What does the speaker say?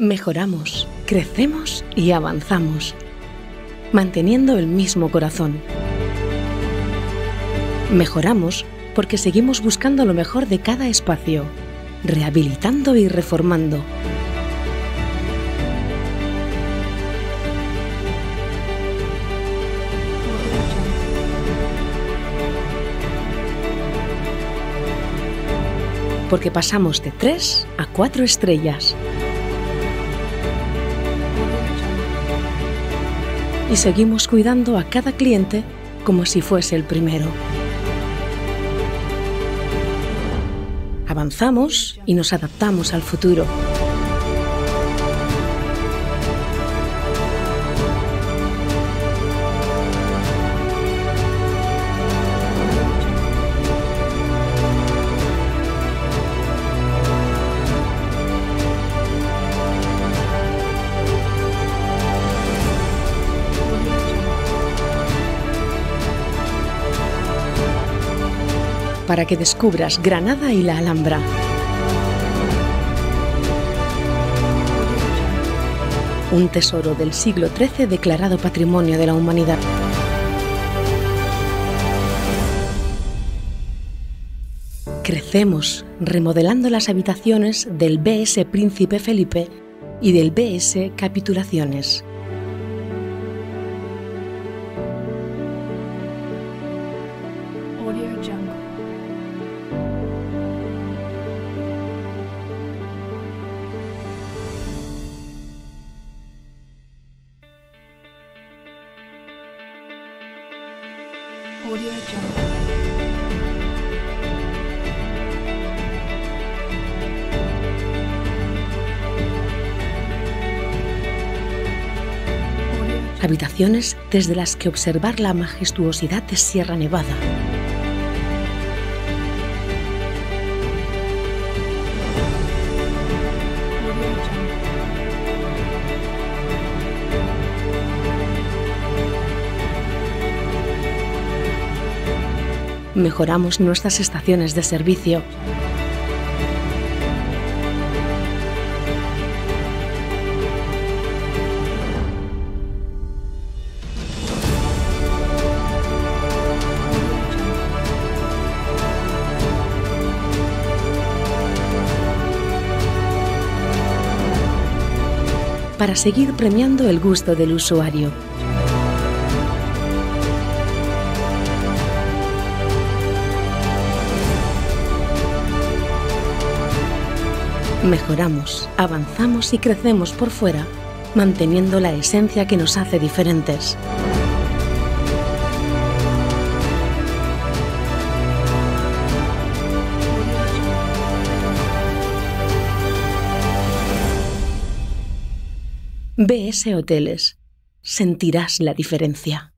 Mejoramos, crecemos y avanzamos, manteniendo el mismo corazón. Mejoramos porque seguimos buscando lo mejor de cada espacio, rehabilitando y reformando. Porque pasamos de 3 a 4 estrellas. Y seguimos cuidando a cada cliente como si fuese el primero. Avanzamos y nos adaptamos al futuro. Para que descubras Granada y la Alhambra. Un tesoro del siglo XIII declarado Patrimonio de la Humanidad. Crecemos remodelando las habitaciones del BS Príncipe Felipe y del BS Capitulaciones. Habitaciones desde las que observar la majestuosidad de Sierra Nevada. Mejoramos nuestras estaciones de servicio. Para seguir premiando el gusto del usuario. Mejoramos, avanzamos y crecemos por fuera, manteniendo la esencia que nos hace diferentes. BS Hoteles. Sentirás la diferencia.